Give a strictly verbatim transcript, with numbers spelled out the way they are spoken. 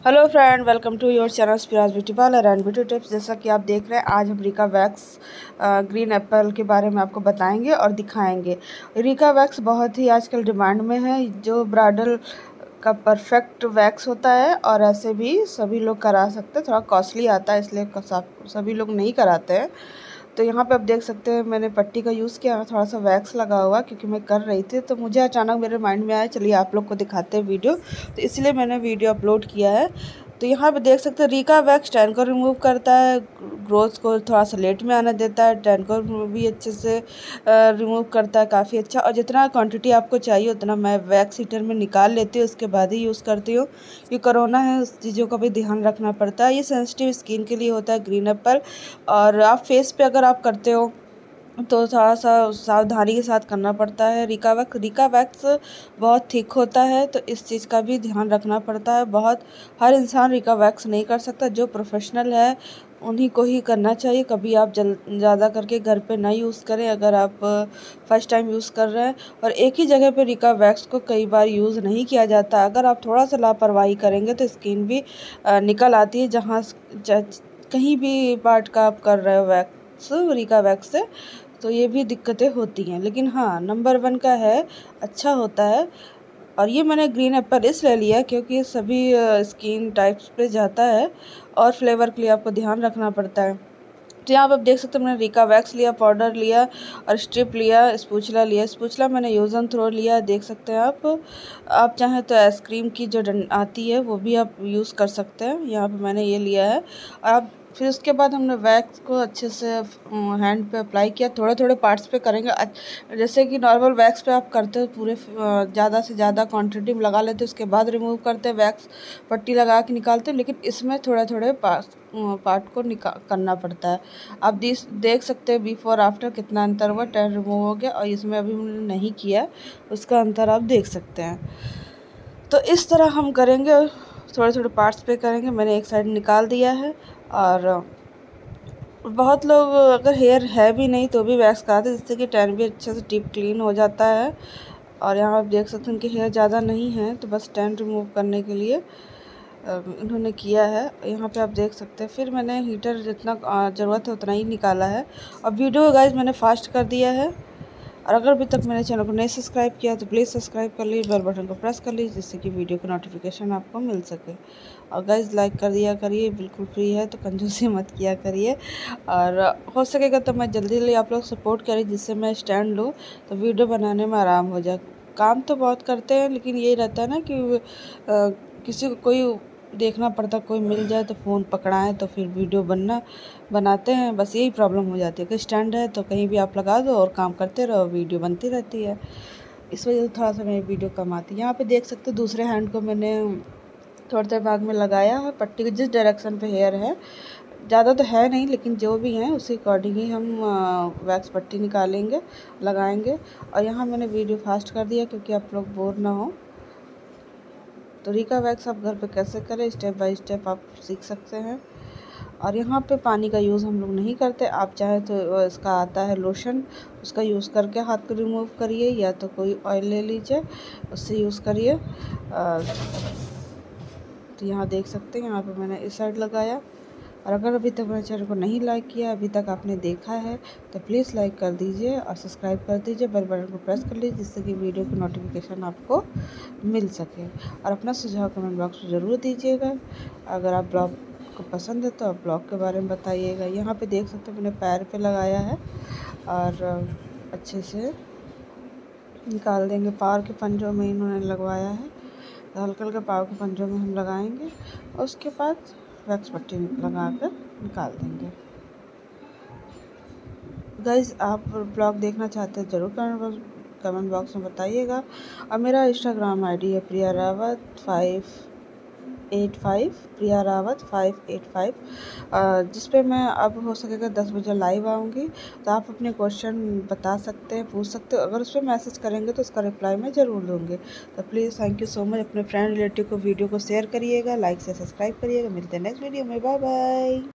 Hello friend, welcome to your channel Priya beauty parlour and beauty tips. जैसा कि आप देख रहे हैं, आज हम रिका वैक्स ग्रीन एप्पल के बारे में आपको बताएंगे और दिखाएंगे। रिका वैक्स बहुत ही आजकल डिमांड में है, जो ब्राइडल का परफेक्ट वैक्स होता है और ऐसे भी सभी लोग करा सकते हैं। थोड़ा कॉस्टली आता है, इसलिए सभी लोग नहीं कराते हैं। तो यहाँ पे आप देख सकते हैं, मैंने पट्टी का यूज़ किया, थोड़ा सा वैक्स लगा हुआ क्योंकि मैं कर रही थी, तो मुझे अचानक मेरे माइंड में आया चलिए आप लोग को दिखाते हैं वीडियो, तो इसलिए मैंने वीडियो अपलोड किया है। तो यहाँ पे देख सकते हैं, रिका वैक्स टैन को रिमूव करता है, ग्रोथ को थोड़ा सा लेट में आने देता है, टैन को भी अच्छे से रिमूव करता है, काफ़ी अच्छा। और जितना क्वांटिटी आपको चाहिए उतना मैं वैक्स हीटर में निकाल लेती हूँ, उसके बाद ही यूज़ करती हूँ। ये कोरोना है, उस चीज़ों का भी ध्यान रखना पड़ता है। ये सेंसिटिव स्किन के लिए होता है ग्रीन एप्पल, और आप फेस पे अगर आप करते हो तो थोड़ा सा सावधानी के साथ करना पड़ता है। रिका वैक्स रिका वैक्स बहुत थिक होता है, तो इस चीज़ का भी ध्यान रखना पड़ता है। बहुत हर इंसान रिका वैक्स नहीं कर सकता, जो प्रोफेशनल है उन्हीं को ही करना चाहिए। कभी आप जल ज़्यादा करके घर पे ना यूज़ करें अगर आप फर्स्ट टाइम यूज़ कर रहे हैं। और एक ही जगह पे रिका वैक्स को कई बार यूज़ नहीं किया जाता। अगर आप थोड़ा सा लापरवाही करेंगे तो स्किन भी निकल आती है, जहाँ कहीं भी पार्ट का आप कर रहे हो वैक्स रिका वैक्स से, तो ये भी दिक्कतें होती हैं। लेकिन हाँ, नंबर वन का है, अच्छा होता है। और ये मैंने ग्रीन एप्पल इसलिए लिया क्योंकि ये सभी स्किन टाइप्स पे जाता है और फ्लेवर के लिए आपको ध्यान रखना पड़ता है। तो यहाँ पर आप देख सकते हैं, मैंने रिका वैक्स लिया, पाउडर लिया और स्ट्रिप लिया, स्पूचला लिया। स्पूचला मैंने यूज़ एंड थ्रो लिया, देख सकते हैं आप। आप चाहें तो आइसक्रीम की जो आती है वो भी आप यूज़ कर सकते हैं। यहाँ पे मैंने ये लिया है। आप फिर उसके बाद हमने वैक्स को अच्छे से हैंड पे अप्लाई किया, थोड़े थोड़े पार्ट्स पे करेंगे। जैसे कि नॉर्मल वैक्स पे आप करते हो पूरे ज़्यादा से ज़्यादा क्वांटिटी में लगा लेते हो, उसके बाद रिमूव करते हैं, वैक्स पट्टी लगा के निकालते हैं। लेकिन इसमें थोड़े थोड़े पार्ट पार्ट को निकाल करना पड़ता है। आप देख सकते हैं बिफोर आफ्टर कितना अंतर हुआ, टैन रिमूव हो गया, और इसमें अभी मैंने नहीं किया, उसका अंतर आप देख सकते हैं। तो इस तरह हम करेंगे, थोड़े थोड़े पार्ट्स पे करेंगे। मैंने एक साइड निकाल दिया है। और बहुत लोग अगर हेयर है भी नहीं तो भी वैक्स कराते हैं, जिससे कि टैन भी अच्छे से डीप क्लीन हो जाता है। और यहाँ आप देख सकते हैं उनके हेयर ज़्यादा नहीं है, तो बस टैन रिमूव करने के लिए इन्होंने किया है। यहाँ पे आप देख सकते हैं। फिर मैंने हीटर जितना ज़रूरत है उतना ही निकाला है। और वीडियो गाइस मैंने फास्ट कर दिया है। और अगर अभी तक मेरे चैनल को नहीं सब्सक्राइब किया तो प्लीज़ सब्सक्राइब कर लीजिए, बेल बटन को प्रेस कर लीजिए, जिससे कि वीडियो की नोटिफिकेशन आपको मिल सके। और गाइस लाइक कर दिया करिए, बिल्कुल फ्री है, तो कंजूसी मत किया करिए। और हो सकेगा तो मैं जल्दी जल्दी आप लोग सपोर्ट करिए, जिससे मैं स्टैंड लूँ तो वीडियो बनाने में आराम हो जाए। काम तो बहुत करते हैं, लेकिन यही रहता है ना कि आ, किसी को कोई देखना पड़ता, कोई मिल जाए तो फ़ोन पकड़ाएं तो फिर वीडियो बनना बनाते हैं। बस यही प्रॉब्लम हो जाती है कि स्टैंड है तो कहीं भी आप लगा दो और काम करते रहो, वीडियो बनती रहती है। इस वजह से थोड़ा सा मेरी वीडियो कम आती है। यहाँ पे देख सकते हो दूसरे हैंड को मैंने थोड़े थोड़े भाग में लगाया है पट्टी के, जिस डायरेक्शन पे हेयर है, ज़्यादा तो है नहीं, लेकिन जो भी है उसी अकॉर्डिंग ही हम वैक्स पट्टी निकालेंगे, लगाएंगे। और यहाँ मैंने वीडियो फास्ट कर दिया क्योंकि आप लोग बोर ना हो। तो रिका वैक्स आप घर पे कैसे करें, स्टेप बाय स्टेप आप सीख सकते हैं। और यहाँ पे पानी का यूज़ हम लोग नहीं करते। आप चाहे तो इसका आता है लोशन, उसका यूज़ करके हाथ को रिमूव करिए, या तो कोई ऑयल ले लीजिए उससे यूज़ करिए। तो यहाँ देख सकते हैं, यहाँ पे मैंने इस साइड लगाया। और अगर अभी तक मेरे चैनल को नहीं लाइक किया, अभी तक आपने देखा है, तो प्लीज़ लाइक कर दीजिए और सब्सक्राइब कर दीजिए, बेल बटन को प्रेस कर लीजिए, जिससे कि वीडियो की नोटिफिकेशन आपको मिल सके। और अपना सुझाव कमेंट बॉक्स में ज़रूर दीजिएगा। अगर आप ब्लॉग को पसंद है तो आप ब्लॉग के बारे में बताइएगा। यहाँ पे देख सकते हैं मैंने पैर पे लगाया है और अच्छे से निकाल देंगे। पाँव के पंजों में इन्होंने लगवाया है, तो हल्का हल्का पाँव के पंजों में हम लगाएंगे और उसके बाद वैक्स पट्टी लगा कर निकाल देंगे। गाइस आप ब्लॉग देखना चाहते हैं ज़रूर कमेंट कमेंट बॉक्स में बताइएगा। और मेरा इंस्टाग्राम आईडी है Priya Rawat five eight five Priya Rawat five eight five, जिस पे मैं अब हो सकेगा दस बजे लाइव आऊँगी। तो आप अपने क्वेश्चन बता सकते हैं, पूछ सकते हो। अगर उस पर मैसेज करेंगे तो उसका रिप्लाई मैं ज़रूर दूँगी। तो please thank you so much. अपने फ्रेंड रिलेटिव को वीडियो को शेयर करिएगा, लाइक से सब्सक्राइब करिएगा। मिलते हैं नेक्स्ट वीडियो में, बाय बाय।